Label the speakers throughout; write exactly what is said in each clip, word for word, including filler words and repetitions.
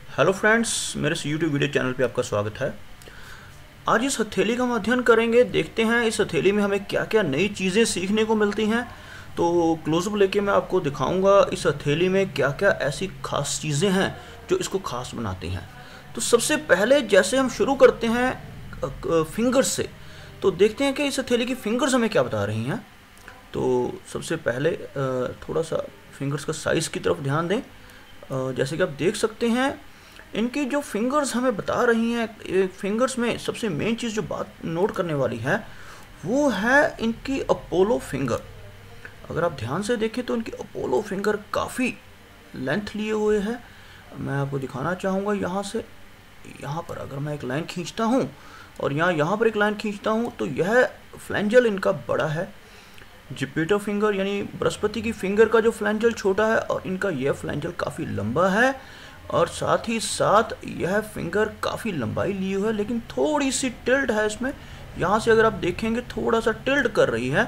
Speaker 1: Hello friends, मेरे इस YouTube video channel पे आपका स्वागत है। आज इस हथेली का हम अध्ययन करेंगे। देखते हैं इस हथेली में हमें क्या क्या नई चीज़ें सीखने को मिलती हैं। तो क्लोजअप लेके मैं आपको दिखाऊंगा इस हथेली में क्या क्या ऐसी खास चीज़ें हैं जो इसको खास बनाती हैं। तो सबसे पहले जैसे हम शुरू करते हैं फिंगर्स से, तो देखते हैं कि इस हथेली की फिंगर्स हमें क्या बता रही हैं। तो सबसे पहले थोड़ा सा फिंगर्स का साइज़ की तरफ ध्यान दें। जैसे कि आप देख सकते हैं, इनकी जो फिंगर्स हमें बता रही हैं, फिंगर्स में सबसे मेन चीज़ जो बात नोट करने वाली है वो है इनकी अपोलो फिंगर। अगर आप ध्यान से देखें तो इनकी अपोलो फिंगर काफ़ी लेंथ लिए हुए है। मैं आपको दिखाना चाहूँगा यहाँ से, यहाँ पर अगर मैं एक लाइन खींचता हूँ और यहाँ यहाँ पर एक लाइन खींचता हूँ तो यह फ्लैंजल इनका बड़ा है। जुपिटर फिंगर यानी बृहस्पति की फिंगर का जो फ्लैंजल छोटा है और इनका यह फ्लैंजल काफ़ी लंबा है। और साथ ही साथ यह फिंगर काफ़ी लंबाई लिए हुए है, लेकिन थोड़ी सी टिल्ट है इसमें। यहाँ से अगर आप देखेंगे थोड़ा सा टिल्ट कर रही है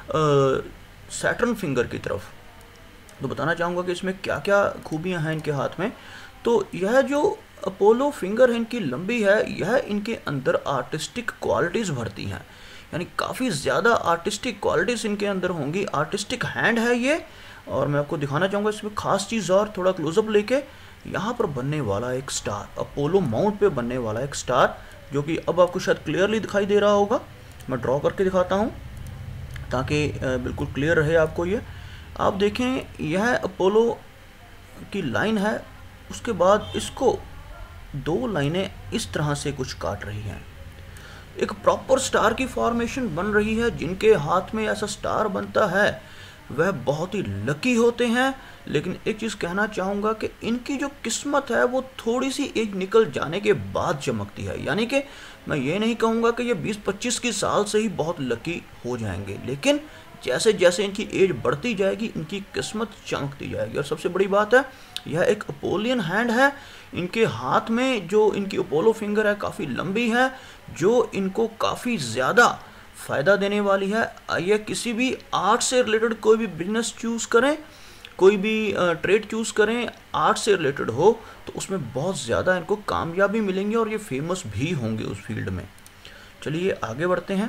Speaker 1: सैटर्न फिंगर की तरफ। तो बताना चाहूँगा कि इसमें क्या क्या खूबियाँ हैं इनके हाथ में। तो यह जो अपोलो फिंगर है इनकी लंबी है, यह इनके अंदर आर्टिस्टिक क्वालिटीज़ भरती हैं, यानी काफ़ी ज़्यादा आर्टिस्टिक क्वालिटीज़ इनके अंदर होंगी। आर्टिस्टिक हैंड है ये। और मैं आपको दिखाना चाहूँगा इसमें ख़ास चीज़ और थोड़ा क्लोजअप लेके, यहाँ पर बनने वाला एक स्टार, अपोलो माउंट पे बनने वाला एक स्टार, जो कि अब आपको शायद क्लियरली दिखाई दे रहा होगा। मैं ड्रॉ करके दिखाता हूँ ताकि बिल्कुल क्लियर रहे आपको। ये आप देखें, यह अपोलो की लाइन है। उसके बाद इसको दो लाइनें इस तरह से कुछ काट रही हैं, एक प्रॉपर स्टार की फॉर्मेशन बन रही है। जिनके हाथ में ऐसा स्टार बनता है वह बहुत ही लकी होते हैं। लेकिन एक चीज़ कहना चाहूँगा कि इनकी जो किस्मत है वो थोड़ी सी एज निकल जाने के बाद चमकती है। यानी कि मैं ये नहीं कहूँगा कि ये बीस पच्चीस की साल से ही बहुत लकी हो जाएंगे, लेकिन जैसे जैसे इनकी एज बढ़ती जाएगी इनकी किस्मत चमकती जाएगी। और सबसे बड़ी बात है, यह एक अपोलियन हैंड है। इनके हाथ में जो इनकी अपोलो फिंगर है काफ़ी लंबी है, जो इनको काफ़ी ज़्यादा फ़ायदा देने वाली है। आइए किसी भी आर्ट से रिलेटेड कोई भी बिजनेस चूज़ करें, कोई भी ट्रेड चूज़ करें, आर्ट से रिलेटेड हो तो उसमें बहुत ज़्यादा इनको कामयाबी मिलेंगी और ये फेमस भी होंगे उस फील्ड में। चलिए आगे बढ़ते हैं।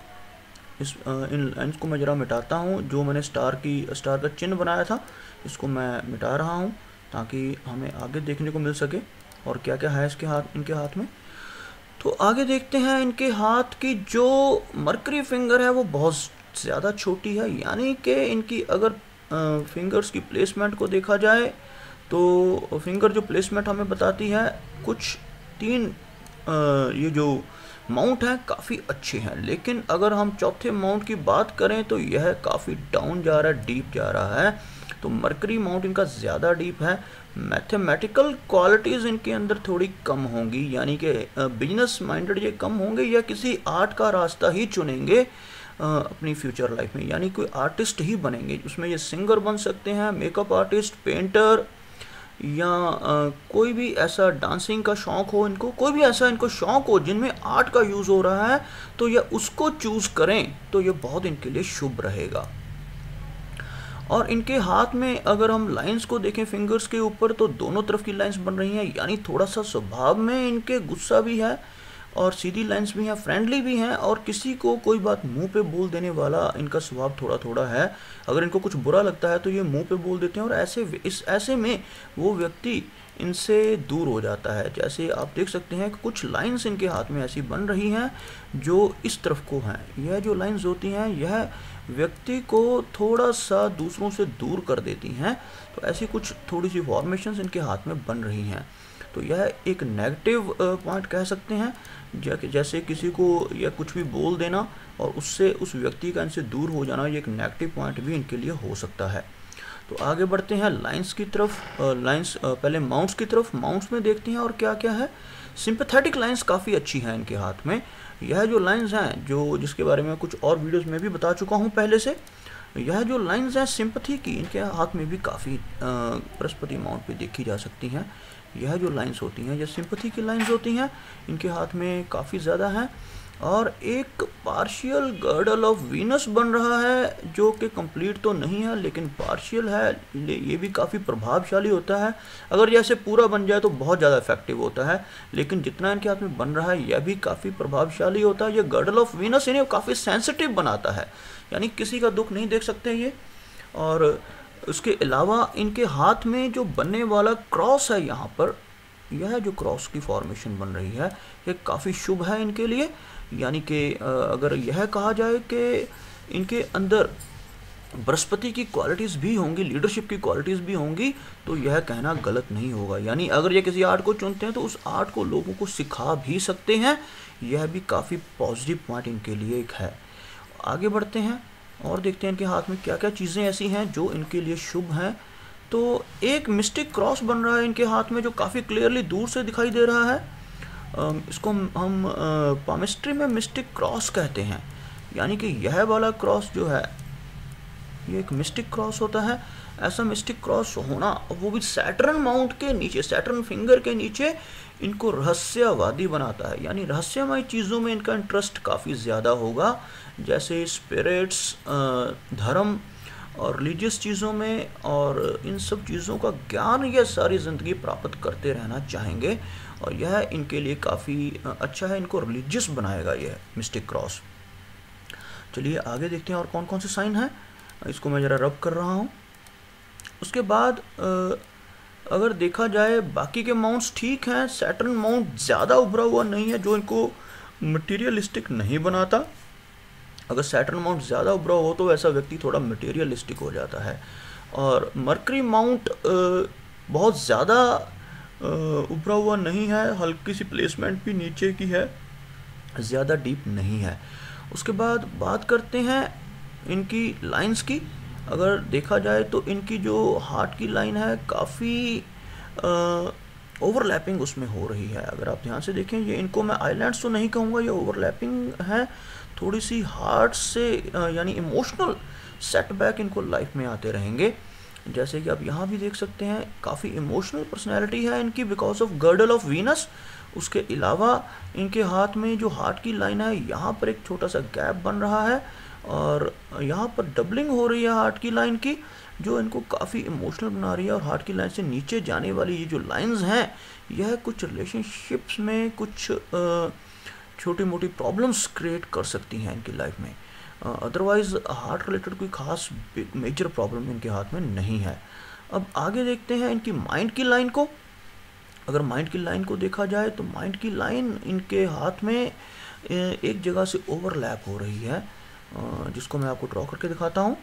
Speaker 1: इस इन लाइन्स को मैं ज़रा मिटाता हूँ। जो मैंने स्टार की स्टार का चिन्ह बनाया था इसको मैं मिटा रहा हूँ ताकि हमें आगे देखने को मिल सके और क्या क्या है इसके हाथ इनके हाथ में। तो आगे देखते हैं, इनके हाथ की जो मरकरी फिंगर है वो बहुत ज़्यादा छोटी है। यानी कि इनकी अगर फिंगर्स की प्लेसमेंट को देखा जाए तो फिंगर जो प्लेसमेंट हमें बताती है, कुछ तीन आ, ये जो माउंट हैं काफ़ी अच्छे हैं। लेकिन अगर हम चौथे माउंट की बात करें तो यह काफ़ी डाउन जा रहा है, डीप जा रहा है। तो मरकरी माउंट इनका ज़्यादा डीप है। मैथमेटिकल क्वालिटीज़ इनके अंदर थोड़ी कम होंगी, यानी कि बिजनेस माइंडेड ये कम होंगे या किसी आर्ट का रास्ता ही चुनेंगे अपनी फ्यूचर लाइफ में, यानी कोई आर्टिस्ट ही बनेंगे। उसमें ये सिंगर बन सकते हैं, मेकअप आर्टिस्ट, पेंटर, या आ, कोई भी ऐसा डांसिंग का शौक़ हो इनको, कोई भी ऐसा इनको शौक़ हो जिनमें आर्ट का यूज़ हो रहा है, तो ये उसको चूज़ करें तो ये बहुत इनके लिए शुभ रहेगा। और इनके हाथ में अगर हम लाइंस को देखें फिंगर्स के ऊपर, तो दोनों तरफ की लाइंस बन रही हैं, यानी थोड़ा सा स्वभाव में इनके गुस्सा भी है और सीधी लाइंस भी हैं, फ्रेंडली भी हैं, और किसी को कोई बात मुंह पे बोल देने वाला इनका स्वभाव थोड़ा थोड़ा है। अगर इनको कुछ बुरा लगता है तो ये मुंह पे बोल देते हैं और ऐसे इस ऐसे में वो व्यक्ति इनसे दूर हो जाता है। जैसे आप देख सकते हैं कि कुछ लाइंस इनके हाथ में ऐसी बन रही हैं जो इस तरफ को हैं। यह जो लाइंस होती हैं यह व्यक्ति को थोड़ा सा दूसरों से दूर कर देती हैं। तो ऐसी कुछ थोड़ी सी फॉर्मेशंस इनके हाथ में बन रही हैं। तो यह एक नेगेटिव पॉइंट कह सकते हैं, जैसे किसी को यह कुछ भी बोल देना और उससे उस व्यक्ति का इनसे दूर हो जाना, ये एक नेगेटिव पॉइंट भी इनके लिए हो सकता है। तो आगे बढ़ते हैं लाइंस की तरफ। लाइंस पहले माउंट्स की तरफ, माउंट्स में देखते हैं और क्या क्या है। सिंपैथेटिक लाइंस काफ़ी अच्छी हैं इनके हाथ में। यह जो लाइंस हैं, जो जिसके बारे में कुछ और वीडियोस में भी बता चुका हूं पहले से, यह जो लाइंस हैं सिंपैथी की, इनके हाथ में भी काफ़ी बृहस्पति माउंट पे देखी जा सकती हैं। यह जो लाइंस होती हैं, यह सिंपैथी की लाइंस होती हैं, इनके हाथ में काफ़ी ज़्यादा हैं। और एक पार्शियल गर्डल ऑफ वीनस बन रहा है जो कि कंप्लीट तो नहीं है लेकिन पार्शियल है। ये भी काफ़ी प्रभावशाली होता है। अगर जैसे पूरा बन जाए तो बहुत ज़्यादा इफेक्टिव होता है, लेकिन जितना इनके हाथ में बन रहा है यह भी काफ़ी प्रभावशाली होता है। ये गर्डल ऑफ वीनस इन्हें काफ़ी सेंसिटिव बनाता है, यानी किसी का दुख नहीं देख सकते ये। और उसके अलावा इनके हाथ में जो बनने वाला क्रॉस है यहाँ पर, यह जो क्रॉस की फॉर्मेशन बन रही है ये काफ़ी शुभ है इनके लिए। यानी कि अगर यह कहा जाए कि इनके अंदर बृहस्पति की क्वालिटीज़ भी होंगी, लीडरशिप की क्वालिटीज़ भी होंगी, तो यह कहना गलत नहीं होगा। यानी अगर ये किसी आर्ट को चुनते हैं तो उस आर्ट को लोगों को सिखा भी सकते हैं। यह भी काफ़ी पॉजिटिव पॉइंट इनके लिए एक है। आगे बढ़ते हैं और देखते हैं इनके हाथ में क्या क्या चीज़ें ऐसी हैं जो इनके लिए शुभ हैं। तो एक मिस्टिक क्रॉस बन रहा है इनके हाथ में जो काफ़ी क्लियरली दूर से दिखाई दे रहा है। इसको हम पामिस्ट्री में मिस्टिक क्रॉस कहते हैं। यानी कि यह वाला क्रॉस जो है ये एक मिस्टिक क्रॉस होता है। ऐसा मिस्टिक क्रॉस होना, वो भी सैटर्न माउंट के नीचे, सैटर्न फिंगर के नीचे, इनको रहस्यवादी बनाता है। यानी रहस्यमय चीज़ों में इनका इंटरेस्ट काफ़ी ज़्यादा होगा, जैसे स्पिरिट्स, धर्म और रिलीजियस चीज़ों में, और इन सब चीज़ों का ज्ञान यह सारी ज़िंदगी प्राप्त करते रहना चाहेंगे। और यह इनके लिए काफ़ी अच्छा है, इनको रिलीजियस बनाएगा यह मिस्टिक क्रॉस। चलिए आगे देखते हैं और कौन कौन से साइन हैं। इसको मैं ज़रा रब कर रहा हूँ। उसके बाद अगर देखा जाए बाकी के माउंट्स ठीक हैं। सैटर्न माउंट ज़्यादा उभरा हुआ नहीं है जो इनको मटीरियलिस्टिक नहीं बनाता। अगर सैटर्न माउंट ज़्यादा उभरा हो तो ऐसा व्यक्ति थोड़ा मटीरियलिस्टिक हो जाता है। और मरकरी माउंट बहुत ज़्यादा उभरा हुआ नहीं है, हल्की सी प्लेसमेंट भी नीचे की है, ज़्यादा डीप नहीं है। उसके बाद बात करते हैं इनकी लाइंस की। अगर देखा जाए तो इनकी जो हार्ट की लाइन है काफ़ी ओवरलैपिंग उसमें हो रही है। अगर आप ध्यान से देखें, ये इनको मैं आइलैंड्स तो नहीं कहूँगा, ये ओवरलैपिंग है थोड़ी सी हार्ट से, यानी इमोशनल सेटबैक इनको लाइफ में आते रहेंगे। जैसे कि आप यहाँ भी देख सकते हैं काफ़ी इमोशनल पर्सनैलिटी है इनकी because of girdle of Venus. उसके अलावा इनके हाथ में जो हार्ट की लाइन है यहाँ पर एक छोटा सा गैप बन रहा है और यहाँ पर डबलिंग हो रही है हार्ट की लाइन की, जो इनको काफ़ी इमोशनल बना रही है। और हार्ट की लाइन से नीचे जाने वाली ये जो लाइंस हैं यह कुछ रिलेशनशिप्स में कुछ छोटी मोटी प्रॉब्लम्स क्रिएट कर सकती हैं इनकी लाइफ में। अदरवाइज़ हार्ट रिलेटेड कोई खास मेजर प्रॉब्लम इनके हाथ में नहीं है। अब आगे देखते हैं इनकी माइंड की लाइन को। अगर माइंड की लाइन को देखा जाए तो माइंड की लाइन इनके हाथ में एक जगह से ओवरलैप हो रही है, जिसको मैं आपको ड्रॉ करके दिखाता हूँ।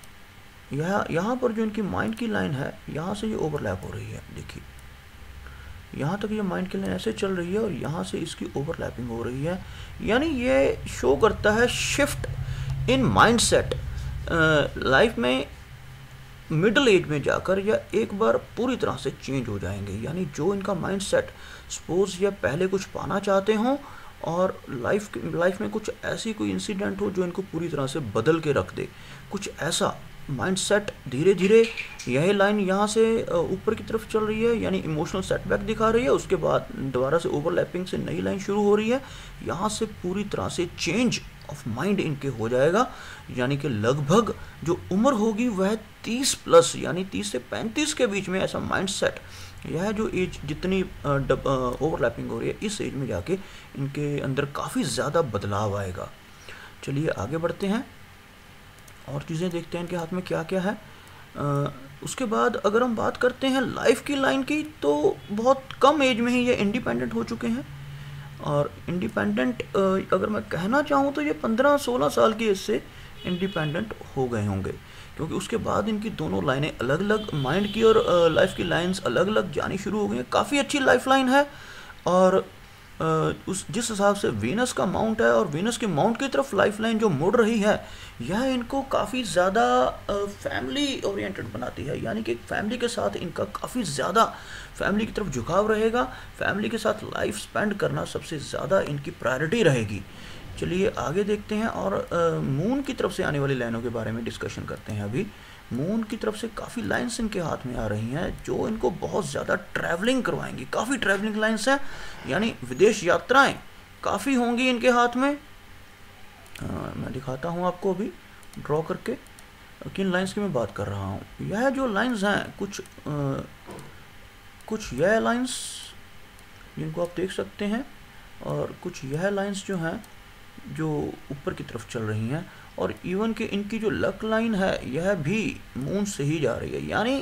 Speaker 1: यह यहाँ पर जो इनकी माइंड की लाइन है यहाँ से ये ओवरलैप हो रही है। देखिए यहाँ तक ये माइंड की लाइन ऐसे चल रही है और यहाँ से इसकी ओवरलैपिंग हो रही है। यानी ये शो करता है शिफ्ट इन माइंडसेट। लाइफ में मिडिल एज में जाकर या एक बार पूरी तरह से चेंज हो जाएंगे। यानी जो इनका माइंडसेट सपोज या पहले कुछ पाना चाहते हों और लाइफ लाइफ में कुछ ऐसी कोई इंसिडेंट हो जो इनको पूरी तरह से बदल के रख दे, कुछ ऐसा माइंडसेट धीरे धीरे यह लाइन यहाँ से ऊपर की तरफ चल रही है, यानी इमोशनल सेटबैक दिखा रही है। उसके बाद दोबारा से ओवरलैपिंग से नई लाइन शुरू हो रही है, यहाँ से पूरी तरह से चेंज ऑफ माइंड इनके हो जाएगा। यानी कि लगभग जो उम्र होगी वह तीस प्लस यानी तीस से पैंतीस के बीच में ऐसा माइंडसेट, यह जो एज जितनी ओवरलैपिंग हो रही है इस एज में जाके इनके अंदर काफ़ी ज़्यादा बदलाव आएगा। चलिए आगे बढ़ते हैं और चीज़ें देखते हैं इनके हाथ में क्या क्या है। आ, उसके बाद अगर हम बात करते हैं लाइफ की लाइन की तो बहुत कम एज में ही ये इंडिपेंडेंट हो चुके हैं। और इंडिपेंडेंट अगर मैं कहना चाहूँ तो ये पंद्रह सोलह साल की एज से इंडिपेंडेंट हो गए होंगे, क्योंकि उसके बाद इनकी दोनों लाइनें अलग अलग, माइंड की और लाइफ की लाइंस अलग अलग जानी शुरू हो गई हैं। काफ़ी अच्छी लाइफ लाइन है। और उस जिस हिसाब से वीनस का माउंट है और वीनस के माउंट की तरफ लाइफ लाइन जो मुड़ रही है यह इनको काफ़ी ज़्यादा फैमिली ओरिएंटेड बनाती है। यानी कि फैमिली के साथ इनका काफ़ी ज़्यादा फैमिली की तरफ झुकाव रहेगा। फैमिली के साथ लाइफ स्पेंड करना सबसे ज़्यादा इनकी प्रायोरिटी रहेगी। चलिए आगे देखते हैं और मून की तरफ से आने वाली लाइनों के बारे में डिस्कशन करते हैं। अभी मून की तरफ से काफ़ी लाइंस इनके हाथ में आ रही हैं जो इनको बहुत ज़्यादा ट्रैवलिंग करवाएंगी। काफ़ी ट्रैवलिंग लाइंस हैं, यानी विदेश यात्राएं काफ़ी होंगी इनके हाथ में। आ, मैं दिखाता हूँ आपको अभी ड्रॉ करके किन लाइंस की मैं बात कर रहा हूँ। यह जो लाइंस हैं कुछ आ, कुछ यह लाइंस जिनको आप देख सकते हैं, और कुछ यह लाइंस जो हैं जो ऊपर की तरफ चल रही हैं, और इवन कि इनकी जो लक लाइन है यह भी मून से ही जा रही है। यानी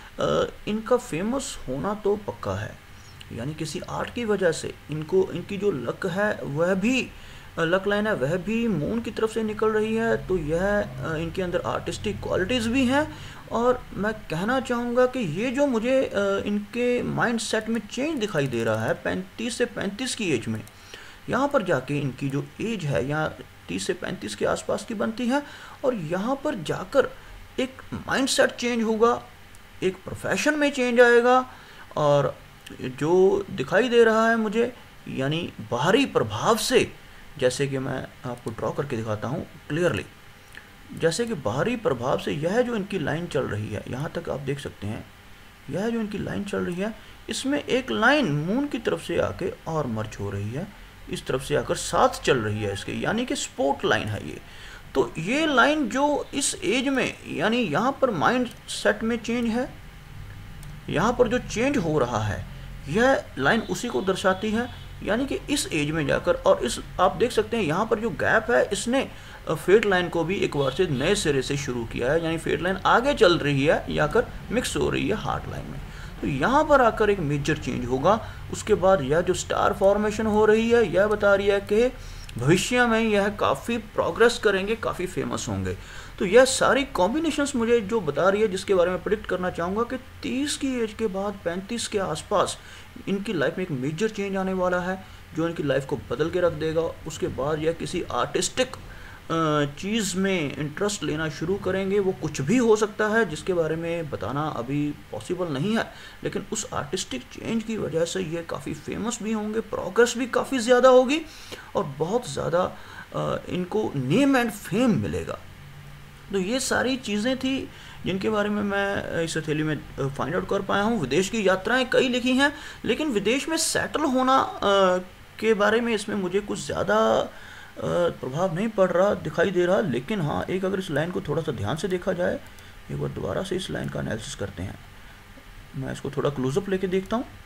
Speaker 1: इनका फेमस होना तो पक्का है, यानी किसी आर्ट की वजह से इनको इनकी जो लक है वह भी लक लाइन है वह भी मून की तरफ से निकल रही है। तो यह इनके अंदर आर्टिस्टिक क्वालिटीज़ भी हैं। और मैं कहना चाहूँगा कि ये जो मुझे इनके माइंड सेट में चेंज दिखाई दे रहा है पैंतीस से पैंतीस की एज में, यहाँ पर जाके इनकी जो एज है यहाँ तीस से पैंतीस के आसपास की बनती है, और यहाँ पर जाकर एक माइंड सेट चेंज होगा, एक प्रोफेशन में चेंज आएगा। और जो दिखाई दे रहा है मुझे यानी बाहरी प्रभाव से, जैसे कि मैं आपको ड्रॉ करके दिखाता हूँ क्लियरली, जैसे कि बाहरी प्रभाव से यह जो इनकी लाइन चल रही है यहाँ तक आप देख सकते हैं, यह जो इनकी लाइन चल रही है इसमें एक लाइन मून की तरफ से आके और मर्ज हो रही है, इस तरफ से आकर साथ चल रही है इसके, यानी कि स्पोर्ट लाइन है ये। तो ये लाइन जो इस एज में, यानी यहाँ पर माइंड सेट में चेंज है, यहाँ पर जो चेंज हो रहा है यह लाइन उसी को दर्शाती है। यानी कि इस एज में जाकर, और इस आप देख सकते हैं यहाँ पर जो गैप है इसने फेट लाइन को भी एक बार से नए सिरे से शुरू किया है, यानी फेट लाइन आगे चल रही है जाकर मिक्स हो रही है हार्ट लाइन में। तो यहाँ पर आकर एक मेजर चेंज होगा। उसके बाद यह जो स्टार फॉर्मेशन हो रही है यह बता रही है कि भविष्य में यह काफ़ी प्रोग्रेस करेंगे, काफ़ी फेमस होंगे। तो यह सारी कॉम्बिनेशंस मुझे जो बता रही है, जिसके बारे में प्रिडिक्ट करना चाहूँगा कि तीस की एज के बाद पैंतीस के आसपास इनकी लाइफ में एक मेजर चेंज आने वाला है जो इनकी लाइफ को बदल के रख देगा। उसके बाद यह किसी आर्टिस्टिक चीज़ में इंटरेस्ट लेना शुरू करेंगे। वो कुछ भी हो सकता है जिसके बारे में बताना अभी पॉसिबल नहीं है, लेकिन उस आर्टिस्टिक चेंज की वजह से ये काफ़ी फेमस भी होंगे, प्रोग्रेस भी काफ़ी ज़्यादा होगी और बहुत ज़्यादा इनको नेम एंड फेम मिलेगा। तो ये सारी चीज़ें थी जिनके बारे में मैं इस हथेली में फाइंड आउट कर पाया हूँ। विदेश की यात्राएं कई लिखी हैं, लेकिन विदेश में सेटल होना के बारे में इसमें मुझे कुछ ज़्यादा प्रभाव नहीं पड़ रहा दिखाई दे रहा। लेकिन हाँ, एक अगर इस लाइन को थोड़ा सा ध्यान से देखा जाए, एक बार दोबारा से इस लाइन का एनालिसिस करते हैं। मैं इसको थोड़ा क्लोजअप लेके देखता हूँ।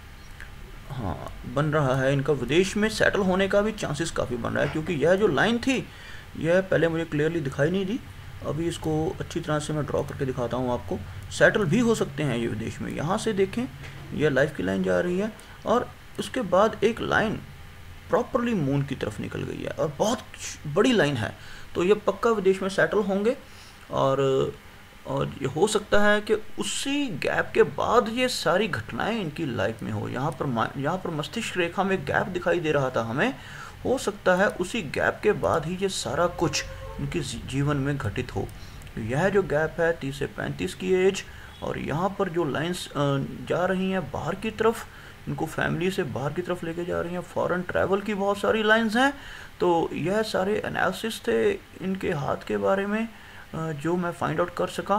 Speaker 1: हाँ, बन रहा है इनका विदेश में सेटल होने का भी चांसेस काफ़ी बन रहा है, क्योंकि यह जो लाइन थी यह पहले मुझे क्लियरली दिखाई नहीं दी। अभी इसको अच्छी तरह से मैं ड्रॉ करके दिखाता हूँ आपको। सेटल भी हो सकते हैं ये विदेश में। यहाँ से देखें, यह लाइफ की लाइन जा रही है और उसके बाद एक लाइन प्रॉपरली मून की तरफ निकल गई है और बहुत बड़ी लाइन है। तो ये पक्का विदेश में सेटल होंगे और और ये हो सकता है कि उसी गैप के बाद ये सारी घटनाएं इनकी लाइफ में हो। यहाँ पर यहाँ पर मस्तिष्क रेखा में गैप दिखाई दे रहा था हमें, हो सकता है उसी गैप के बाद ही ये सारा कुछ इनके जीवन में घटित हो। यह जो गैप है तीस से पैंतीस की एज, और यहाँ पर जो लाइंस जा रही हैं बाहर की तरफ, इनको फैमिली से बाहर की तरफ लेके जा रही हैं, फॉरेन ट्रैवल की बहुत सारी लाइंस हैं। तो यह सारे एनालिसिस थे इनके हाथ के बारे में जो मैं फाइंड आउट कर सका।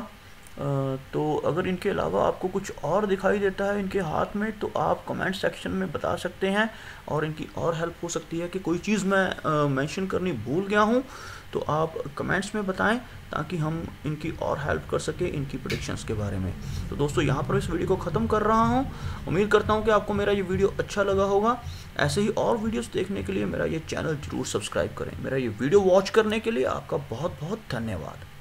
Speaker 1: तो अगर इनके अलावा आपको कुछ और दिखाई देता है इनके हाथ में तो आप कमेंट सेक्शन में बता सकते हैं, और इनकी और हेल्प हो सकती है कि कोई चीज़ मैं मेंशन करनी भूल गया हूँ तो आप कमेंट्स में बताएं ताकि हम इनकी और हेल्प कर सके इनकी प्रेडिक्शंस के बारे में। तो दोस्तों, यहाँ पर इस वीडियो को ख़त्म कर रहा हूँ। उम्मीद करता हूँ कि आपको मेरा ये वीडियो अच्छा लगा होगा। ऐसे ही और वीडियोस देखने के लिए मेरा ये चैनल ज़रूर सब्सक्राइब करें। मेरा ये वीडियो वॉच करने के लिए आपका बहुत बहुत धन्यवाद।